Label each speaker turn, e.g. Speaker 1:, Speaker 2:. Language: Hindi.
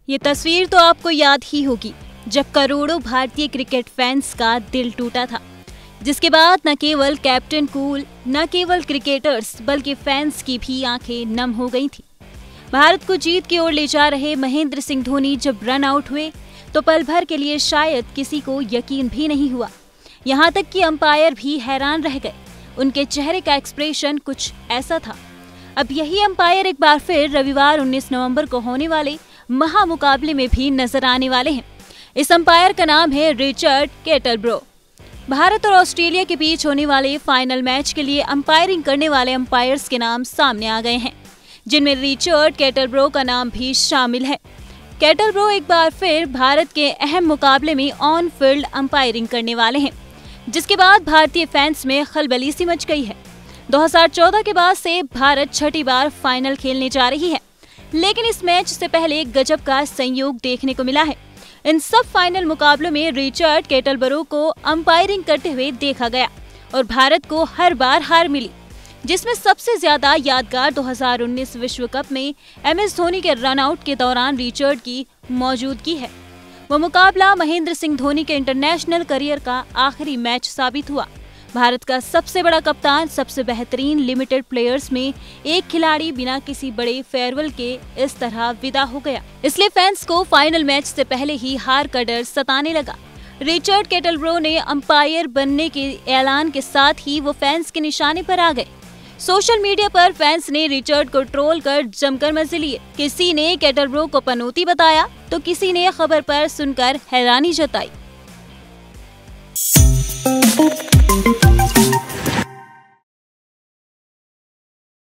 Speaker 1: ये तस्वीर तो आपको याद ही होगी जब करोड़ों भारतीय क्रिकेट फैंस का दिल टूटा था, जिसके बाद न केवल कैप्टन कूल, न केवल क्रिकेटर्स बल्कि फैंस की भी आंखें नम हो गई थी। भारत को जीत की ओर ले जा रहे महेंद्र सिंह धोनी जब रन आउट हुए तो पल भर के लिए शायद किसी को यकीन भी नहीं हुआ। यहाँ तक कि अंपायर भी हैरान रह गए। उनके चेहरे का एक्सप्रेशन कुछ ऐसा था। अब यही अंपायर एक बार फिर रविवार 19 नवंबर को होने वाले महामुकाबले में भी नजर आने वाले हैं। इस अंपायर का नाम है रिचर्ड कैटलब्रो। भारत और ऑस्ट्रेलिया के बीच होने वाले फाइनल मैच के लिए अंपायरिंग करने वाले अंपायर्स के नाम सामने आ गए हैं, जिनमें रिचर्ड कैटलब्रो का नाम भी शामिल है। कैटलब्रो एक बार फिर भारत के अहम मुकाबले में ऑन फील्ड अंपायरिंग करने वाले हैं, जिसके बाद भारतीय फैंस में खलबली सी मच गई है। 2014 के बाद से भारत छठी बार फाइनल खेलने जा रही है, लेकिन इस मैच से पहले गजब का संयोग देखने को मिला है। इन सब फाइनल मुकाबलों में रिचर्ड कैटलब्रो को अंपायरिंग करते हुए देखा गया और भारत को हर बार हार मिली, जिसमें सबसे ज्यादा यादगार 2019 विश्व कप में MS धोनी के रन आउट के दौरान रिचर्ड की मौजूदगी है। वो मुकाबला महेंद्र सिंह धोनी के इंटरनेशनल करियर का आखिरी मैच साबित हुआ। भारत का सबसे बड़ा कप्तान, सबसे बेहतरीन लिमिटेड प्लेयर्स में एक खिलाड़ी बिना किसी बड़े फेयरवेल के इस तरह विदा हो गया। इसलिए फैंस को फाइनल मैच से पहले ही हार का डर सताने लगा। रिचर्ड कैटलब्रो ने अंपायर बनने के ऐलान के साथ ही वो फैंस के निशाने पर आ गए। सोशल मीडिया पर फैंस ने रिचर्ड को ट्रोल कर जमकर मजे लिए। किसी ने कैटलब्रो को पनौती बताया तो किसी ने खबर पर सुनकर हैरानी जताई।